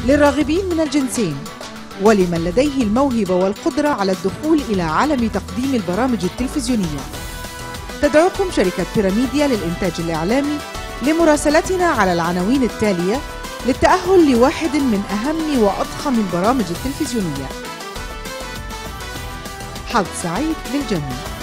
للراغبين من الجنسين ولمن لديه الموهبة والقدرة على الدخول إلى عالم تقديم البرامج التلفزيونية. تدعوكم شركة بيراميديا للإنتاج الإعلامي لمراسلتنا على العناوين التالية للتأهل لواحد من أهم وأضخم البرامج التلفزيونية. حظ سعيد للجميع.